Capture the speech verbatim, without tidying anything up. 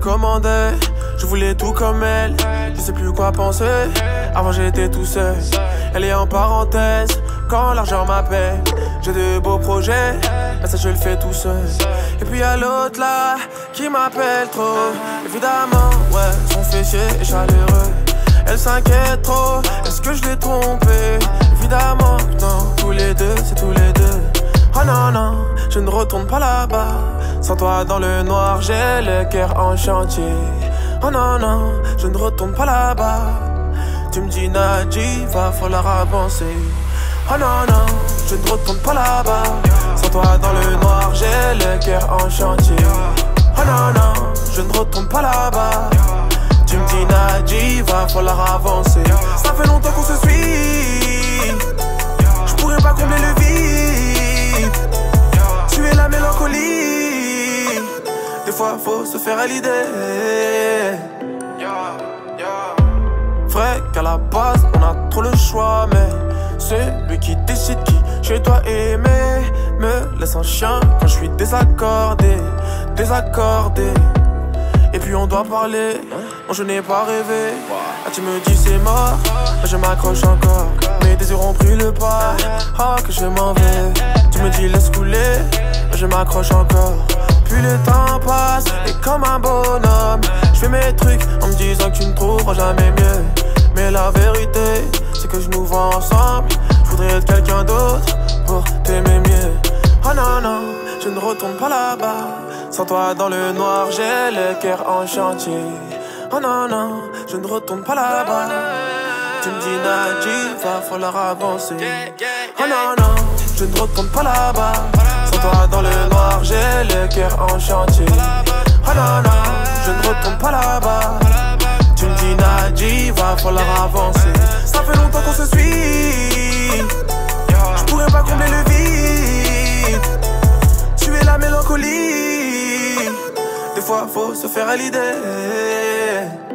commandait. Je voulais tout comme elle, je sais plus quoi penser. Avant j'étais tout seul, elle est en parenthèse. Quand l'argent m'appelle, j'ai de beaux projets, mais ça je le fais tout seul. Et puis y'a l'autre là, qui m'appelle trop. Évidemment, ouais, son fessier est chaleureux. Elle s'inquiète trop, est-ce que je l'ai trompé? Évidemment, non, tous les deux, c'est tous les deux. Oh non, non, je ne retourne pas là-bas. Sans toi dans le noir, j'ai le cœur en chantier. Oh non, non, je ne retourne pas là-bas. Tu me dis Nadji, va falloir avancer. Oh non, non, je ne retourne pas là-bas. Sans toi dans le noir, j'ai le cœur en chantier. Oh non, non, je ne retourne pas là-bas. Tu me dis Nadji, va falloir avancer. Ça fait longtemps qu'on se suit, je pourrais pas combler le vide. Tu es la mélancolie, des fois faut se faire à l'idée. Vrai qu'à la base on a trop le choix, mais c'est lui qui décide qui je dois aimer. Me laisse en chien quand je suis désaccordé, désaccordé. Et puis on doit parler, non je n'ai pas rêvé. Ah tu me dis c'est mort, mais je m'accroche encore. Mes désirs ont pris le pas, ah que je m'en vais. Tu me dis laisse couler, mais je m'accroche encore. Puis le temps passe, et comme un bonhomme je fais mes trucs en me disant que tu ne trouveras jamais mieux. Mais la vérité, c'est que je nous vois ensemble. Je voudrais être quelqu'un d'autre pour t'aimer mieux. Oh non non, je ne retourne pas là-bas. Sans toi dans le noir, j'ai le cœur en chantier. Oh non non, je ne retourne pas là-bas. Tu me dis Nadji, va falloir avancer. Oh non non, je ne retourne pas là-bas. Sans toi dans le noir, j'ai le cœur en chantier. Oh non non, je ne retourne pas là-bas. Tu me dis Nadji, va falloir avancer. Ça fait longtemps qu'on se suit, je pourrais pas combler le vide. Tu es la mélancolie, des fois faut se faire à l'idée.